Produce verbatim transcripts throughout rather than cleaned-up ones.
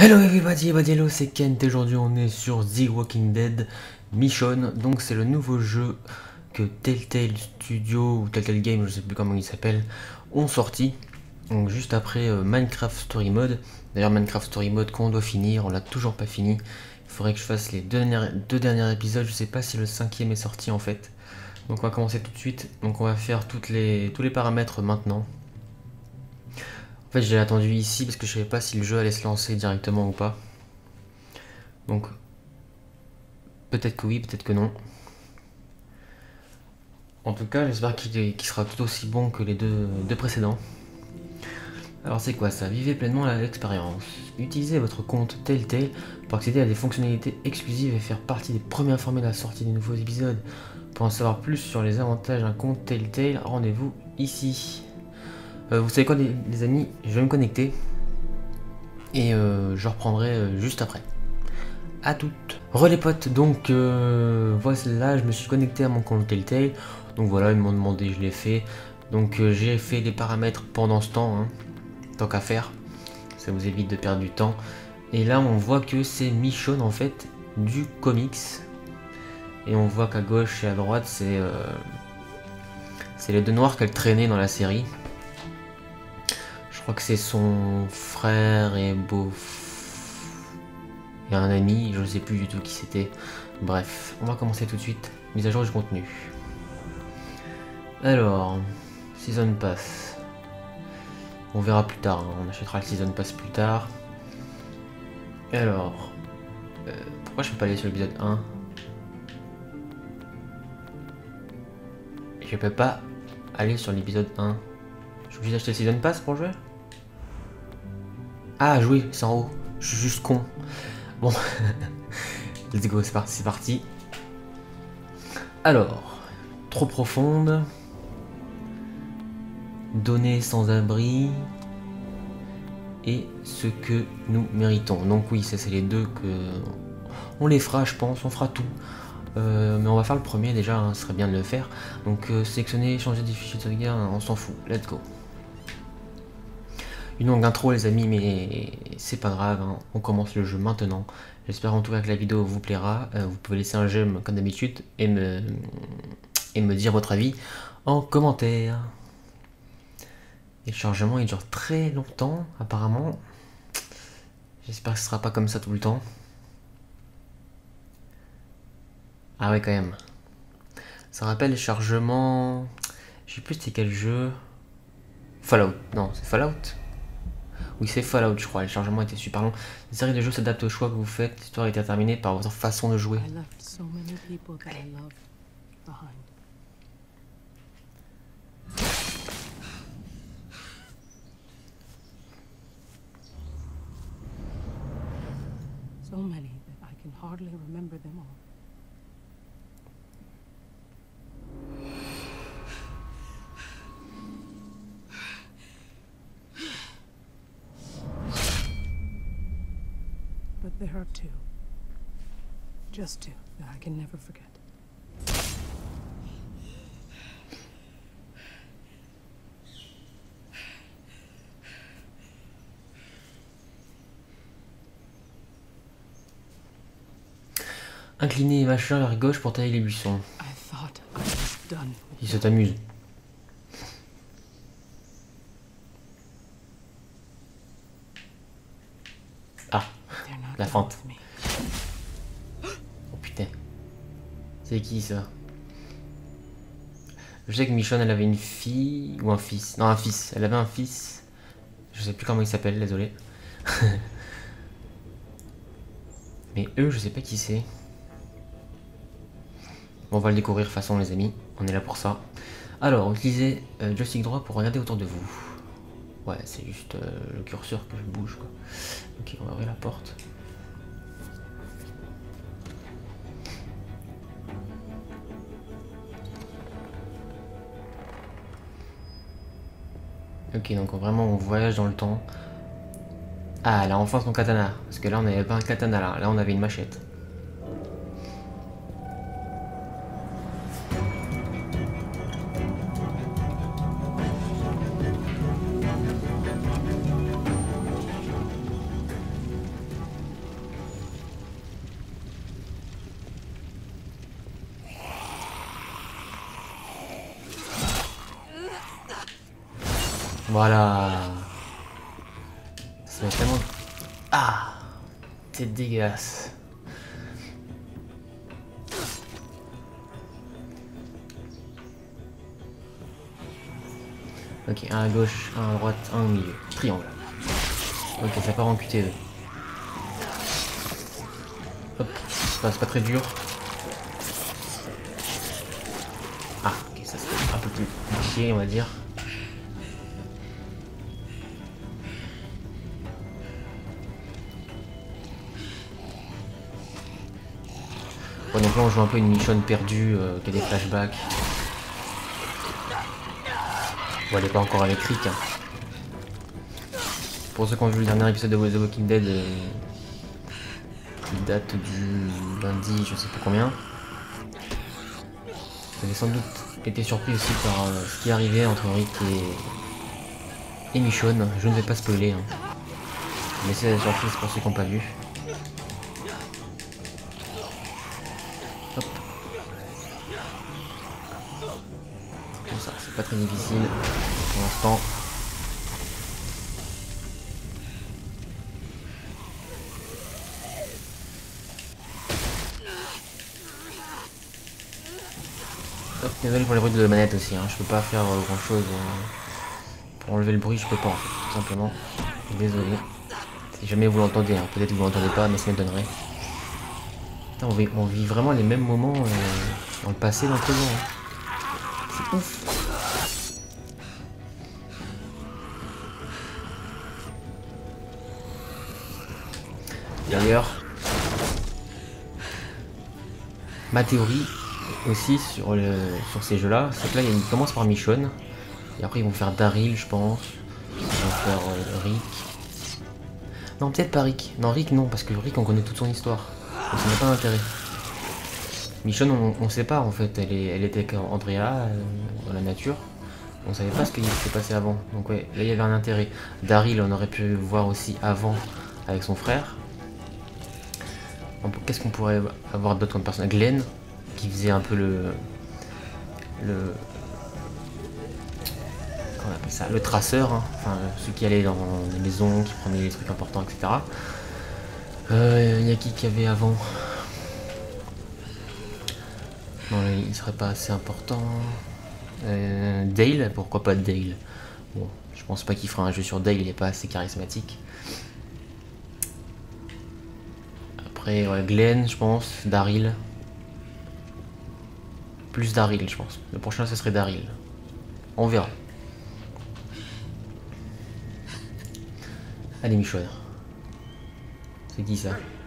Hello everybody, everybody, hello, c'est Kent et aujourd'hui on est sur The Walking Dead Mission. Donc c'est le nouveau jeu que Telltale Studio ou Telltale Game, je sais plus comment il s'appelle, ont sorti. Donc juste après euh, Minecraft Story Mode. D'ailleurs Minecraft Story Mode qu'on doit finir, on l'a toujours pas fini. Il faudrait que je fasse les deux derniers, deux derniers épisodes, je sais pas si le cinquième est sorti en fait. Donc on va commencer tout de suite, donc on va faire toutes les, tous les paramètres maintenant. En fait j'ai attendu ici parce que je savais pas si le jeu allait se lancer directement ou pas. Donc peut-être que oui, peut-être que non. En tout cas j'espère qu'il qu'il sera tout aussi bon que les deux, deux précédents. Alors c'est quoi ça? Vivez pleinement l'expérience. Utilisez votre compte Telltale pour accéder à des fonctionnalités exclusives et faire partie des premiers informés de la sortie des nouveaux épisodes. Pour en savoir plus sur les avantages d'un compte Telltale, rendez-vous ici. Euh, vous savez quoi les, les amis, je vais me connecter et euh, je reprendrai euh, juste après. A toutes. Re les potes, donc euh, voilà, je me suis connecté à mon compte Telltale. Donc voilà, ils m'ont demandé, je l'ai fait. Donc euh, j'ai fait les paramètres pendant ce temps, hein, tant qu'à faire. Ça vous évite de perdre du temps. Et là on voit que c'est Michonne en fait du comics. Et on voit qu'à gauche et à droite c'est euh, c'est les deux noirs qu'elle traînait dans la série. Je crois que c'est son frère et beau et un ami, je sais plus du tout qui c'était. Bref, on va commencer tout de suite. Mise à jour du contenu. Alors, Season Pass. On verra plus tard, hein. On achètera le Season Pass plus tard. Alors, euh, pourquoi je peux pas aller sur l'épisode un? Je peux pas aller sur l'épisode un. Je suis obligé d'acheter le Season Pass pour jouer? Ah, jouer, c'est en haut. Je suis juste con. Bon, let's go, c'est parti, c'est parti. Alors, trop profonde. Données sans abri. Et ce que nous méritons. Donc oui, ça c'est les deux que... On les fera, je pense, on fera tout. Euh, mais on va faire le premier déjà, hein, ce serait bien de le faire. Donc euh, sélectionner, changer des fichiers de sauvegarde, on s'en fout, let's go. Une longue intro les amis, mais c'est pas grave, hein. On commence le jeu maintenant. J'espère en tout cas que la vidéo vous plaira. Euh, vous pouvez laisser un j'aime comme d'habitude et me, et me dire votre avis en commentaire. Et le chargement il dure très longtemps apparemment. J'espère que ce sera pas comme ça tout le temps. Ah ouais quand même. Ça rappelle le chargement... Je sais plus c'était quel jeu. Fallout. Non, c'est Fallout. Oui, c'est Fallout, je crois. Le chargement était super long. La série de jeux s'adapte au choix que vous faites. L'histoire est déterminée par votre façon de jouer. So many that I can hardly remember them all. But there are two. Just two that I can never forget. Incliner les machins vers gauche pour tailler les buissons. I thought I was done. Il se t'amuse. Ah, They're not la done fente. with me. Oh putain. C'est qui ça? Je sais que Michonne elle avait une fille ou un fils. Non, un fils. Elle avait un fils. Je sais plus comment il s'appelle, désolé. Mais eux, je sais pas qui c'est. Bon, on va le découvrir de toute façon les amis. On est là pour ça. Alors, utilisez euh, joystick droit pour regarder autour de vous. Ouais, c'est juste euh, le curseur que je bouge quoi. Ok, on va ouvrir la porte. Ok, donc vraiment on voyage dans le temps. Ah, elle a enfin son katana. Parce que là on n'avait pas un katana là, là on avait une machette. Voilà. Ça va tellement... Ah, c'est dégueulasse. Ok, un à gauche, un à droite, un au milieu. Triangle. Ok, ça part en Q T E. Hop, c'est pas très dur. Ah, ok, ça c'est un peu plus compliqué, on va dire. Bon, donc là on joue un peu une Michonne perdue euh, qui a des flashbacks. Bon, elle est pas encore avec Rick. Hein. Pour ceux qui ont vu le dernier épisode de The Walking Dead, euh, qui date du lundi, je sais pas combien, vous avez sans doute été surpris aussi par euh, ce qui arrivait entre Rick et, et Michonne. Je ne vais pas spoiler. Hein. Je vais laisser la surprise pour ceux qui n'ont pas vu. Hop. Comme ça, c'est pas très difficile pour l'instant. Hop, désolé pour les bruits de la manette aussi, hein. Je peux pas faire euh, grand chose euh, pour enlever le bruit, je peux pas en fait, tout simplement. Désolé. Si jamais vous l'entendez, hein. Peut-être que vous l'entendez pas, mais ça m'étonnerait. On vit, on vit vraiment les mêmes moments euh, dans le passé et dans le présent. Hein. C'est ouf. D'ailleurs, ma théorie aussi sur, le, sur ces jeux-là, c'est que là, ils commencent par Michonne. Et après, ils vont faire Daryl, je pense. Ils vont faire euh, Rick. Non, peut-être pas Rick. Non, Rick, non, parce que Rick, on connaît toute son histoire. Donc ça n'a pas d'intérêt. Michonne, on, on sait pas en fait, elle, est, elle était avec Andrea euh, dans la nature. On savait pas ce qui s'est passé avant. Donc ouais, là il y avait un intérêt. Daryl, on aurait pu le voir aussi avant avec son frère. Qu'est-ce qu'on pourrait avoir d'autre comme personnage? Glenn, qui faisait un peu le... Le... Comment on appelle ça? Le traceur, hein. Enfin celui qui allait dans les maisons, qui prenait les trucs importants, et cetera. Euh, il y a qui qui avait avant? Non, il serait pas assez important. Euh, Dale, pourquoi pas Dale? Bon, je pense pas qu'il fera un jeu sur Dale, il est pas assez charismatique. Après, ouais, Glenn, je pense, Daryl. Plus Daryl, je pense. Le prochain, ce serait Daryl. On verra. Allez, Michonne. C'est qui ça?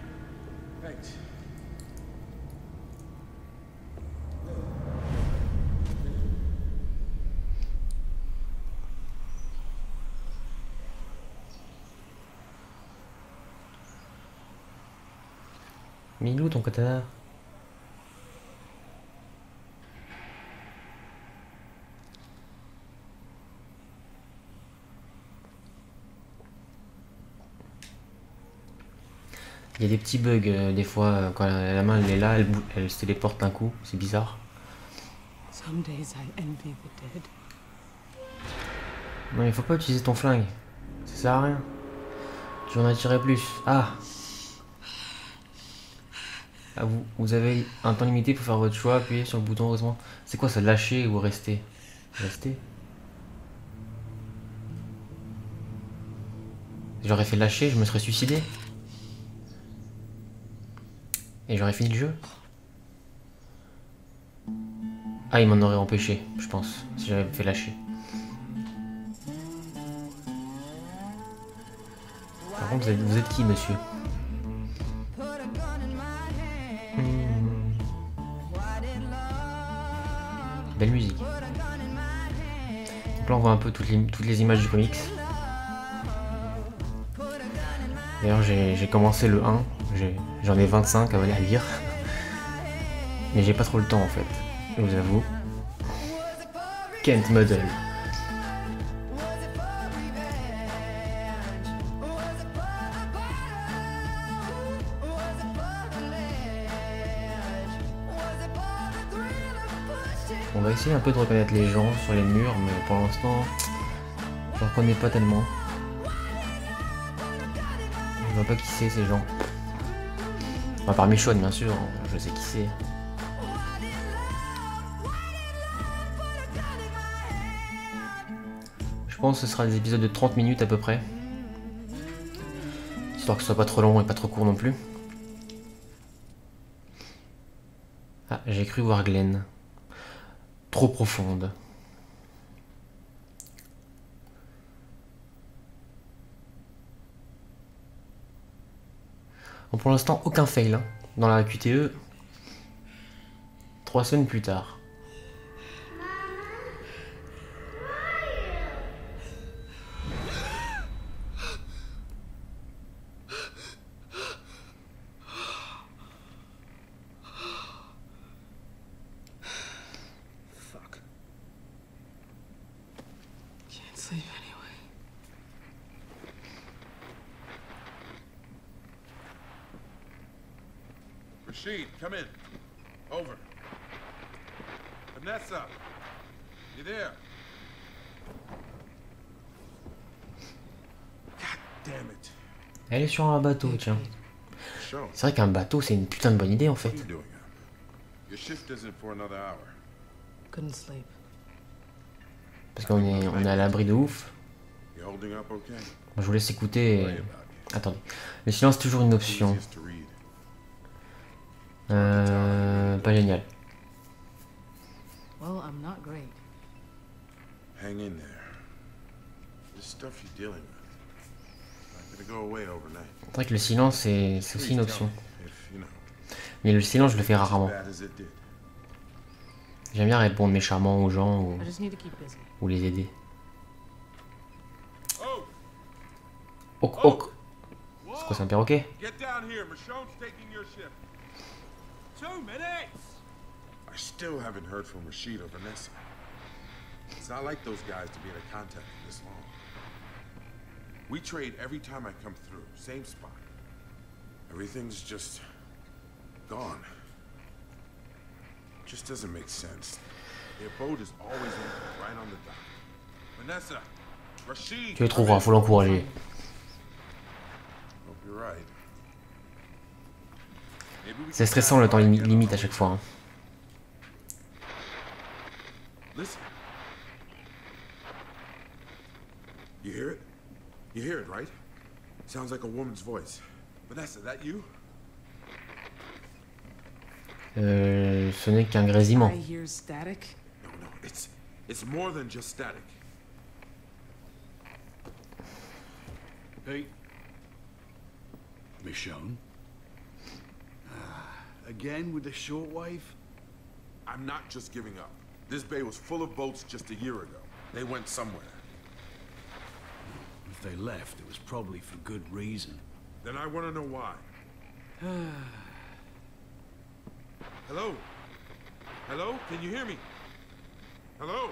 Milou, ton katana. Il y a des petits bugs euh, des fois euh, quand la, la main elle est là, elle, elle se téléporte d'un coup, c'est bizarre. Some days I envy the dead. Non, il faut pas utiliser ton flingue, ça sert à rien. Tu en attirais plus. Ah, ah vous, vous avez un temps limité pour faire votre choix, appuyez sur le bouton heureusement. C'est quoi ça, lâcher ou rester? Rester. J'aurais fait lâcher, je me serais suicidé. Et j'aurais fini le jeu. Ah, il m'en aurait empêché, je pense, si j'avais fait lâcher. Par contre, vous êtes, vous êtes qui, monsieur? hmm. Belle musique. Donc là, on voit un peu toutes les, toutes les images du comics. D'ailleurs, j'ai commencé le un. J'en ai, ai vingt-cinq à lire. Mais j'ai pas trop le temps, en fait. Je vous avoue. Kent Muddle. On va essayer un peu de reconnaître les gens sur les murs, mais pour l'instant, Je reconnais pas tellement. Je vois pas qui c'est ces gens. Enfin, par Michonne, bien sûr, je sais qui c'est. Je pense que ce sera des épisodes de trente minutes à peu près. Histoire que ce soit pas trop long et pas trop court non plus. Ah, j'ai cru voir Glenn. Trop profonde. Bon, pour l'instant, aucun fail hein, dans la Q T E. Trois semaines plus tard. Fuck. Can't sleep anyway. Rashid, come in. Over. Vanessa, you there? God damn it. Elle est sur un bateau, tiens. Show. C'est vrai qu'un bateau, c'est une putain de bonne idée en fait. What are you doing? Your shift isn't for another hour. Couldn't sleep. Parce qu'on est, on est à l'abri de ouf. You holding up okay? Je vous laisse écouter. Worry Et... about you. Attendez. Le silence est toujours une option. Easiest to read. Euh, pas génial. Well, I'm not great. Hang in there. This stuff you're dealing with. Not gonna go away overnight. C'est vrai que le silence, c'est c'est aussi une Please tell option. me if, you know, Mais le silence, je le fais as rarement. bad as it did. J'aime bien répondre méchamment aux gens ou, I just need to keep busy. ou les aider. Oh! Ok, ok. C'est quoi, c'est un perroquet? Get down here. Michonne's taking your ship. Two minutes! I still haven't heard from Rashid or Vanessa. It's not like those guys to be in a contact for this long. We trade every time I come through. Same spot. Everything's just... gone. Just doesn't make sense. Their boat is always anchored right on the dock. Vanessa! Rashid! Tu le trouveras, faut l'encourager. Hope you're right. Maybe we C'est can stressant le temps find limi- out. limite à chaque fois. Hein. Listen. You hear it? You hear it, right? Sounds like a woman's voice. Vanessa, that you? Euh, ce n'est qu'un grésillement. I hear static. No, no, it's it's more than just static. Pete? Michonne? Ah, again with the shortwave? I'm not just giving up. This bay was full of boats just a year ago. They went somewhere. If they left, it was probably for good reason. Then I want to know why. Hello? Hello? Can you hear me? Hello?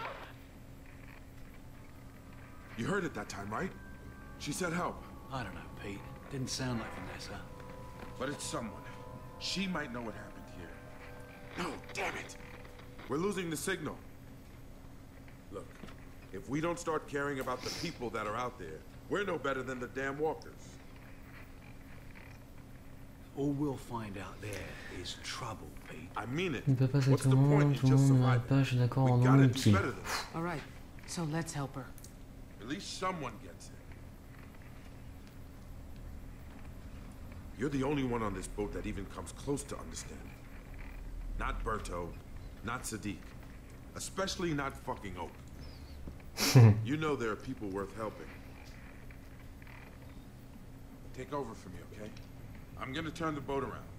You heard it that time, right? She said help. I don't know, Pete. Didn't sound like Vanessa. But it's someone. She might know what happened here. No, damn it! We're losing the signal. Look, if we don't start caring about the people that are out there, we're no better than the damn walkers. All we'll find out there is trouble, Pete. I mean it. Il ne peut pas What's être the tout le point monde, in tout le just monde n'arrive surviving? pas, je suis d'accord, We en gotta nom do utile. better than that. All right, so let's help her. At least someone gets it. You're the only one on this boat that even comes close to understanding. Not Berto, not Sadiq. Especially not fucking Oak. You know there are people worth helping. Take over for me, okay? I'm gonna turn the boat around.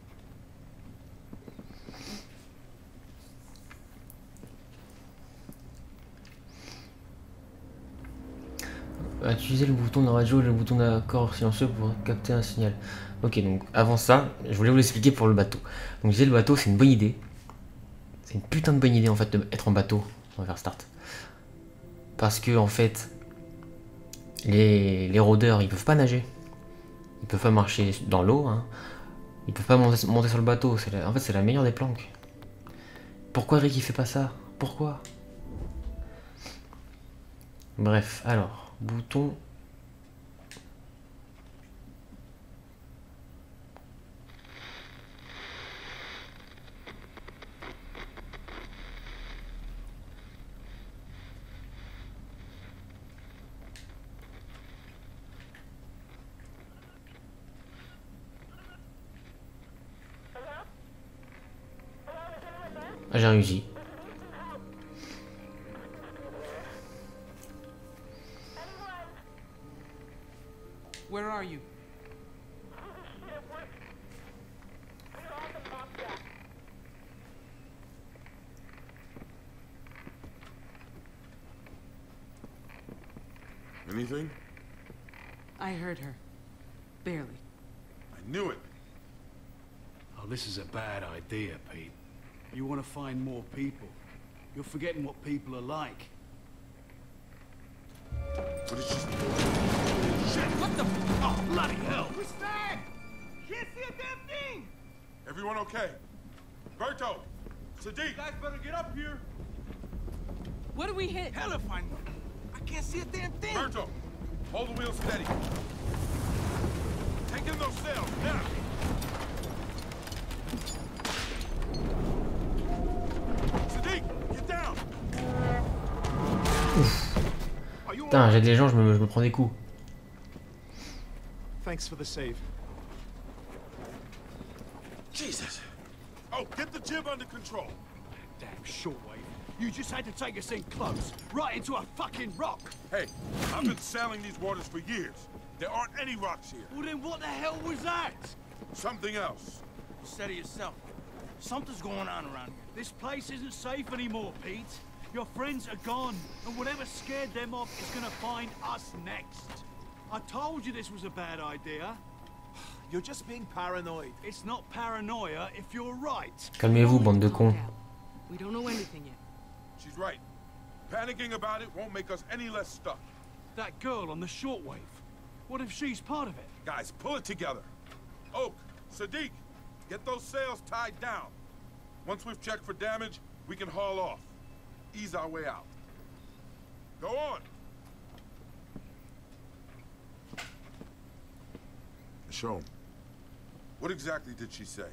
Utiliser le bouton de radio et le bouton d'accord silencieux pour capter un signal. Ok, donc avant ça, je voulais vous l'expliquer pour le bateau. Donc je disais, le bateau, c'est une bonne idée. C'est une putain de bonne idée en fait d'être en bateau. On va faire start. Parce que en fait, les, les rôdeurs, ils peuvent pas nager. Ils peuvent pas marcher dans l'eau. Hein. Ils peuvent pas monter, monter sur le bateau. La, en fait, c'est la meilleure des planques. Pourquoi Rick il fait pas ça? Pourquoi? Bref, alors, bouton. Ah, j'ai réussi. Where are you? Anything? I heard her. Barely. I knew it. Oh, this is a bad idea, Pete. You want to find more people. You're forgetting what people are like. What is she? Shit, what the? Oh, bloody hell! We're stuck! Can't see a damn thing! Everyone okay? Berto! Sadiq! You guys better get up here! What do we hit? Hell if I know. I can't see a damn thing! Berto! Hold the wheel steady. Take in those sails, now! Sadiq! Get down! Are you Putain, j'ai des gens, je me, je me prends des coups. Thanks for the save. Jesus! Oh, get the jib under control. Damn shortwave. You just had to take us in close, right into a fucking rock. Hey, I've been sailing these waters for years. There aren't any rocks here. Well, then what the hell was that? Something else. Steady yourself. Something's going on around here. This place isn't safe anymore, Pete. Your friends are gone, and whatever scared them off is gonna find us next. I told you this was a bad idea. You're just being paranoid. It's not paranoia if you're right. Calmez-vous, bande de cons. We don't know anything yet. She's right. Panicking about it won't make us any less stuck. That girl on the shortwave. What if she's part of it? Guys, pull it together. Oak, Sadiq, get those sails tied down. Once we've checked for damage, we can haul off. Ease our way out. Go on. Show 'em. What exactly did she say?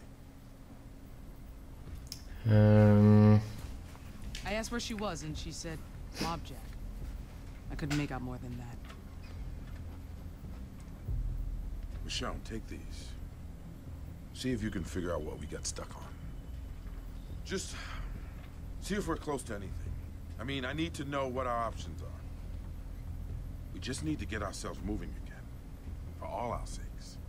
Euh... I asked where she was, and she said, Mob Jack. I couldn't make out more than that. Michonne, take these. See if you can figure out what we got stuck on. Just see if we're close to anything. I mean, I need to know what our options are. We just need to get ourselves moving again. For all our sakes.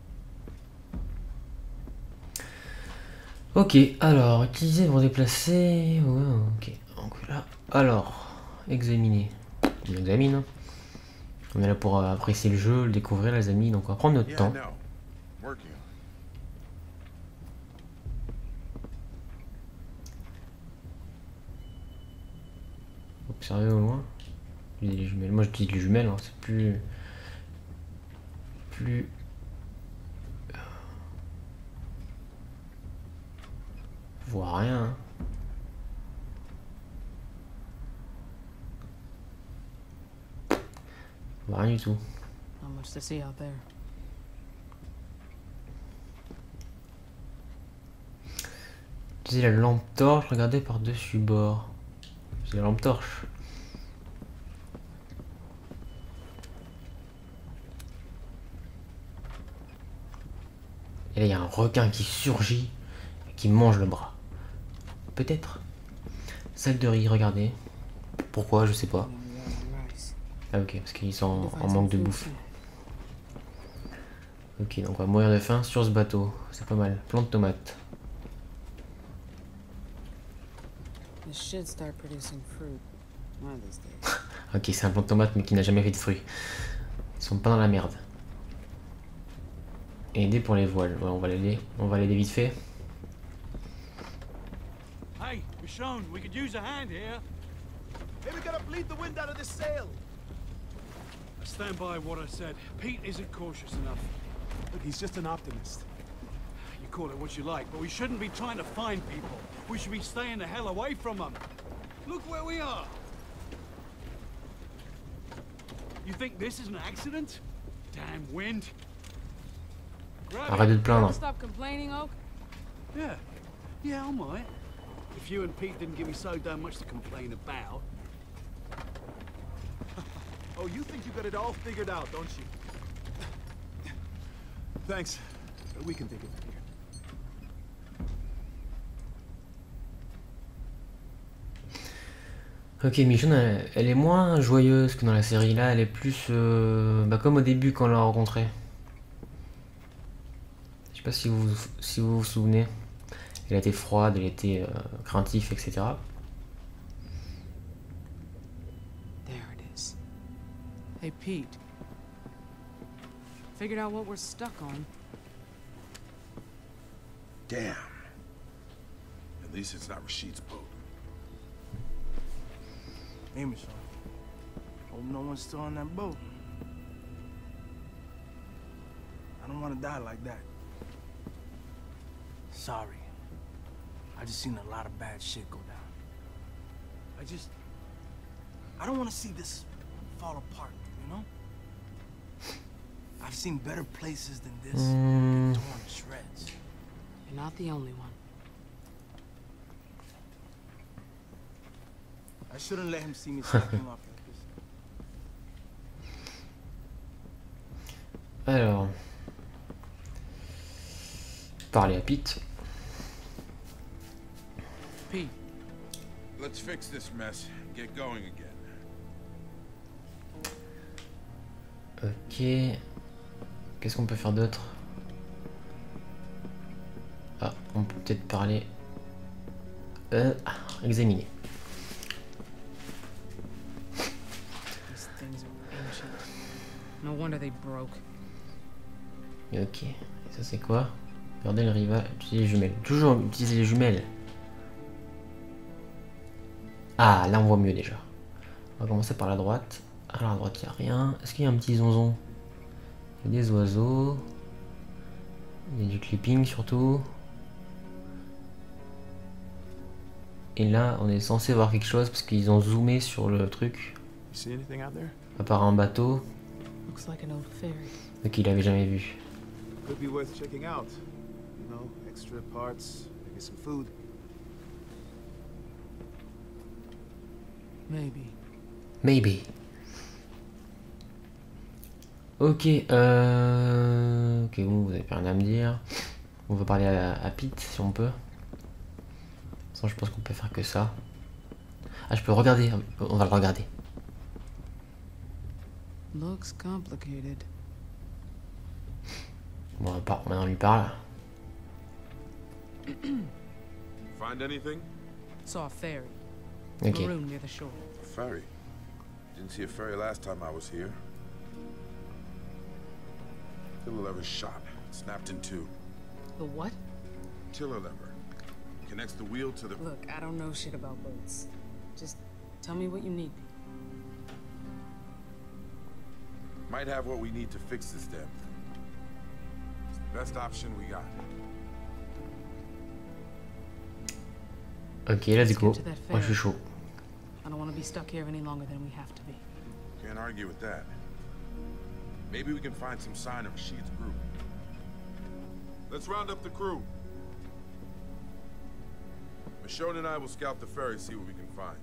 Ok, alors, utiliser pour déplacer... Ouais, ok, donc là... Alors, examiner. On examine. On est là pour euh, apprécier le jeu, le découvrir, les amis, donc on va prendre notre Yeah, temps. no. Working on it. Observer au loin. Les jumelles. Moi j'utilise les jumelles, hein. C'est plus... Plus... Je vois rien. Hein. Je vois rien du tout. Not much to see out there. Utiliser la lampe torche, regardez par-dessus bord. C'est la lampe torche. Et là il y a un requin qui surgit et qui mange le bras. Peut-être. Sac de riz, regardez. Pourquoi, je sais pas. Ah ok, parce qu'ils sont en, en manque de bouffe. Ok, donc on va mourir de faim sur ce bateau. C'est pas mal. Plante de tomate. This should start producing fruit one of these days. Ok, c'est un plant de tomate mais qui n'a jamais fait de fruits. Ils sont pas dans la merde. Aider pour les voiles. Ouais, on va l'aider. On va l'aider vite fait. Hey, Michonne, we could use a hand here. Maybe we gotta bleed the wind out of this sail. I stand by what I said. Pete isn't cautious enough. Look, he's just an optimist. You call it what you like, but we shouldn't be trying to find people. We should be staying the hell away from them. Look where we are. You think this is an accident? Damn wind. Grab Arrête de te Ever plaindre. stop complaining, Oak? it. Yeah. Yeah, I might. If you and Pete didn't give me so damn much to complain about. Oh, you think you got it all figured out, don't you? Thanks. We can take it from here. Ok, Michonne, elle, elle est moins joyeuse que dans la série. Là, elle est plus euh, bah, comme au début quand on l'a rencontrée. Je sais pas si vous si vous, vous souvenez. Elle était froide, elle était euh, craintive, et cetera. There it is. Hey, Pete. Figured out what we're stuck on. Damn. At least it's not Rashid's boat. Hey, Michonne. Hope no one's still on that boat. I don't want to die like that. Sorry. I just seen a lot of bad shit go down. I just... I don't want to see this fall apart, you know? I've seen better places than this. Hmm. Get torn to shreds. You're not the only one. I shouldn't let him see me slacking off like this. Alors, parler à Pete. Pete, Let's fix this mess. Get going again. Ok. Qu'est-ce qu'on peut faire d'autre? Ah, on peut peut-être parler. Euh, examiner. these things are ancient. No wonder they broke. Ok. Et ça c'est quoi? Regardez le rival. Utiliser les jumelles. Toujours utiliser les jumelles. Ah, là on voit mieux déjà. On va commencer par la droite. Alors à droite il n'y a rien. Est-ce qu'il y a un petit zonzon? Il y a des oiseaux. Il y a du clipping surtout. Et là on est censé voir quelque chose parce qu'ils ont zoomé sur le truc. You see anything out there? À part un bateau. Looks like an old ferry. Donc il avait jamais vu. Could be worth checking out. You know, extra parts, maybe some food. Maybe. Maybe. Ok, euh... ok, bon, vous avez plus rien à me dire. On va parler à, à Pete, si on peut. Sans, je pense qu'on peut faire que ça. Ah, je peux regarder. On va le regarder. Looks complicated. Bon, on part, maintenant on lui parle. Find anything? Saw a ferry. Ok. Maroon near the shore. A ferry. Didn't see a ferry last time I was here. Tiller lever shot. Snapped in two. The what? Tiller lever. Connects the wheel to the... Look, I don't know shit about boats. Just tell me what you need. Might have what we need to fix this damn thing. It's the best option we got. Ok, let's Let's go. get to that Moi je suis ferry. chaud. I don't want to be stuck here any longer than we have to be. Can't argue with that. Maybe we can find some sign of Rashid's group. Let's round up the crew. Michonne and I will scout the ferry, see what we can find.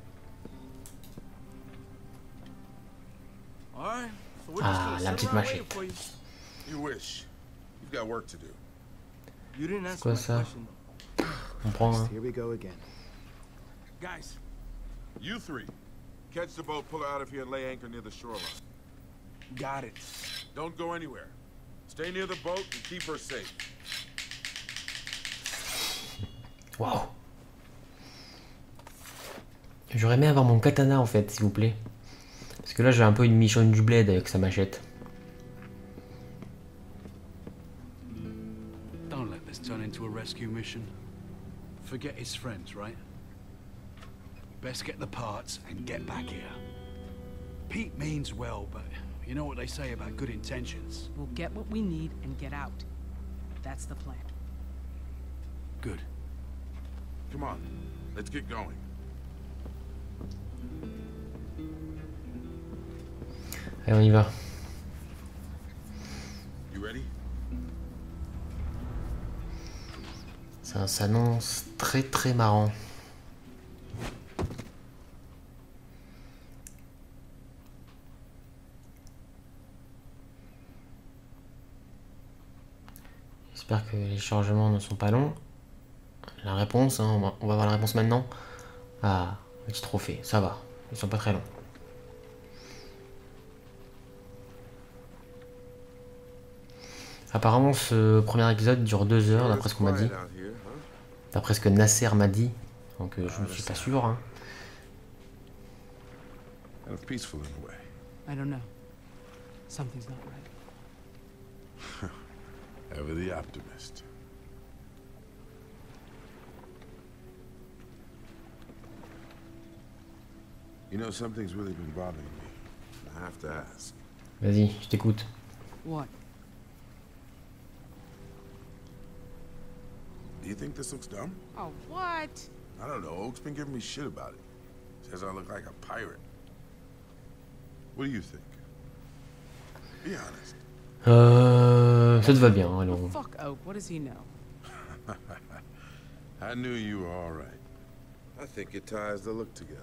All right. So we're just Ah, gonna la sit petite around machine. waiting for you. You wish. You've got work to do. You didn't answer quoi my ça? question. though. On prend un. Here we go again. Guys, You three, catch the boat, pull her out of here, and lay anchor near the shoreline. got it. Don't go anywhere. Stay near the boat and keep her safe. Waouh. J'aurais aimé avoir mon katana en fait, s'il vous plaît. Parce que là j'ai un peu une Michonne du bled avec sa machette. Don't let this turn into a rescue mission. Forget his friends, right? Best get the parts and get back here. Pete means well, but you know what they say about good intentions. We'll get what we need and get out. That's the plan. Good. Come on, let's get going. Allez, on y va. You ready? Ça s'annonce très très marrant. J'espère que les chargements ne sont pas longs. La réponse, hein, on, va, on va voir la réponse maintenant. Ah, petit trophée, ça va. Ils sont pas très longs. Apparemment, ce premier épisode dure deux heures, d'après ce qu'on m'a dit. D'après ce que Nasser m'a dit. Donc euh, je ne suis pas sûr. Hein. Peaceful in a way. I don't know. Something's not right. Ever the optimist. You know, something's really been bothering me. I have to ask. Vas-y, je t'écoute. What? Do you think this looks dumb? Oh, what? I don't know. Oak's been giving me shit about it. Says I look like a pirate. What do you think? Be honest. Euh, ça te va bien, alors. Fuck Oak. What does he know? I knew you were all right. I think it ties the look together.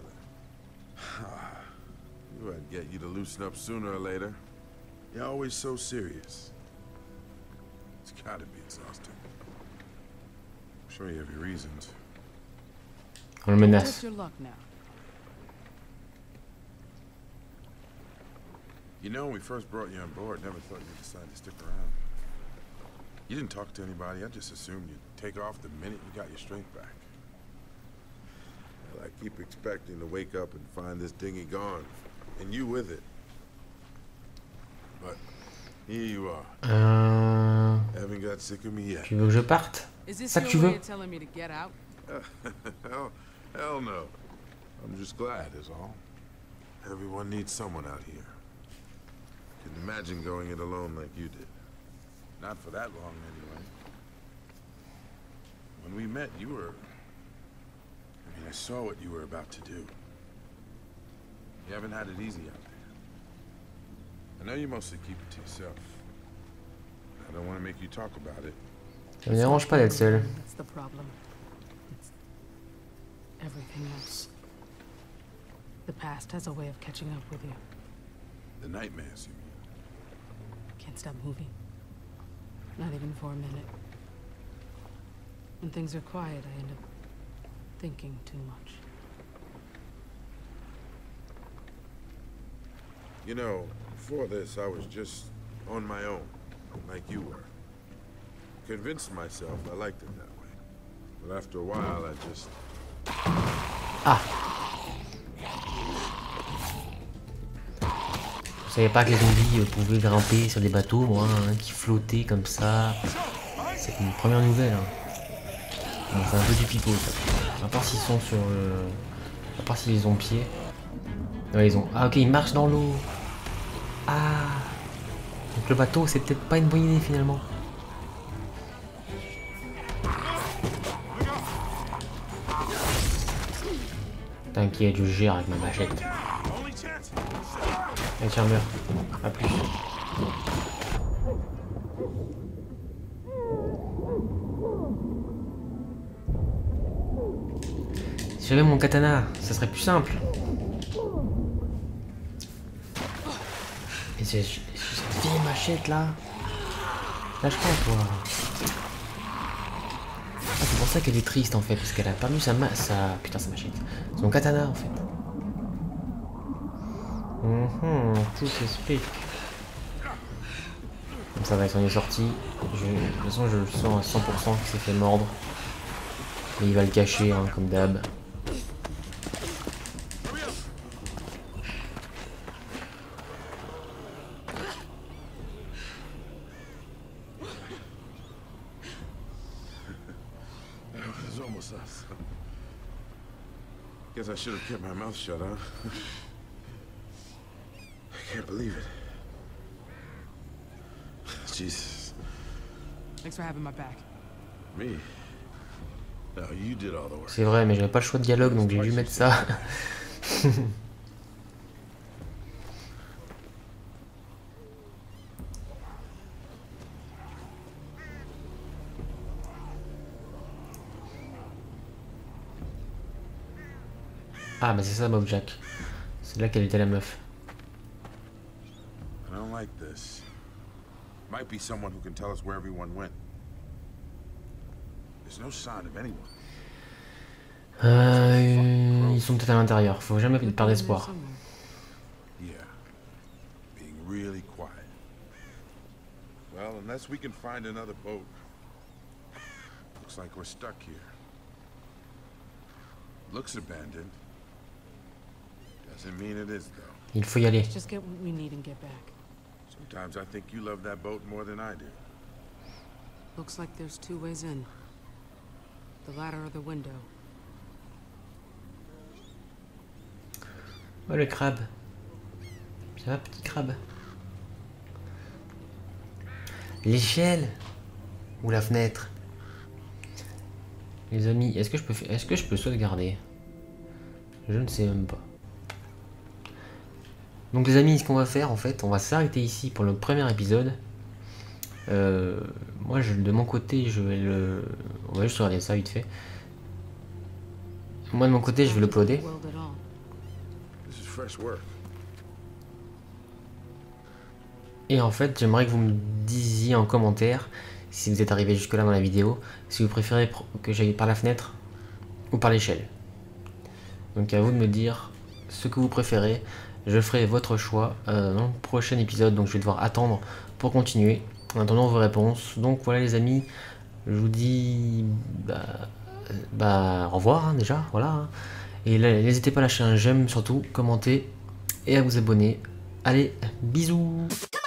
Knew I'd get you to loosen up sooner or later. You're always so serious. It's gotta be exhausting. I'm sure you have your reasons. On le menace. Just your luck now. You know, when we first brought you on board, never thought you'd decide to stick around. You didn't talk to anybody. I just assumed you'd take off the minute you got your strength back. Well, I keep expecting to wake up and find this dinghy gone, and you with it. But here you are. Euh... Haven't got sick of me yet. Tu veux que je parte? Is this Ça que tu your way veux? of telling me to get out? hell, hell no. I'm just glad is all. Everyone needs someone out here. Couldn't imagine going it alone like you did. Not for that long, anyway. When we met, you were... I mean, I saw what you were about to do. You haven't had it easy out there. I know you mostly keep it to yourself. I don't want to make you talk about it. Ça me dérange pas d'être seul. That's the problem. It's everything else. The past has a way of catching up with you. The nightmares, you mean? Can't stop moving. Not even for a minute. When things are quiet, I end up thinking too much. You know, before this, I was just on my own, like you were. Convinced myself I liked it that way. But after a while, I just... Ah. Je savais pas que les zombies euh, pouvaient grimper sur des bateaux, moi, hein, qui flottaient comme ça. C'est une première nouvelle. Hein. Bon, c'est un peu du pipeau, ça. À part s'ils sont sur... Euh... À part s'ils ont pied. Ouais, ils ont... Ah, ok, ils marchent dans l'eau. Ah. Donc le bateau, c'est peut-être pas une bonne idée, finalement. T'inquiète, je gère avec ma machette. Allez, tiens, meurs. A plus. Si j'avais mon katana, ça serait plus simple. Et c'est cette vieille machette là. Lâche pas, toi. Ah, c'est pour ça qu'elle est triste en fait, parce qu'elle a perdu sa ma... sa... Putain, sa machette. Son katana en fait. Mmh, tout s'explique. Comme ça va, il s'en est sorti. Je... De toute façon, je le sens à cent pour cent qu'il s'est fait mordre. Et il va le cacher, hein, comme d'hab. Guess I should have kept my mouth shut, huh? I can't believe it. Jesus. Thanks for having my back. Me? No, you did all the work. C'est vrai, mais j'avais pas le choix de dialogue, donc j'ai dû mettre ça. Ah bah c'est ça Bob Jack. C'est là qu'elle était la meuf. I don't like this. Might be someone who can tell us where everyone went. There's no sign of anyone. Euh, ils sont peut-être à l'intérieur. Faut jamais perdre espoir. Yeah. Being really quiet. Well, unless we can find another boat. Looks like we're stuck here. Looks abandoned. Doesn't mean it is though. Il faut y aller. Just get what we need and get back. Sometimes I think you love that boat more than I do. Looks like there's two ways in. The ladder or the window. Oh le crabe. Ça va petit crabe. L'échelle ou la fenêtre. Les amis, est-ce que je peux faire... est-ce que je peux sauvegarder? Je ne sais même pas. Donc les amis, ce qu'on va faire en fait, on va s'arrêter ici pour le premier épisode. Euh, moi je, de mon côté je vais le... on va juste regarder ça vite fait. Moi de mon côté je vais l'uploader. Et en fait j'aimerais que vous me disiez en commentaire, si vous êtes arrivé jusque là dans la vidéo, si vous préférez que j'aille par la fenêtre ou par l'échelle. Donc à vous de me dire ce que vous préférez. Je ferai votre choix euh, dans le prochain épisode, donc je vais devoir attendre pour continuer en attendant vos réponses. Donc voilà les amis, je vous dis bah, bah au revoir hein, déjà, voilà. Hein. Et n'hésitez pas à lâcher un j'aime, surtout commenter et à vous abonner. Allez, bisous.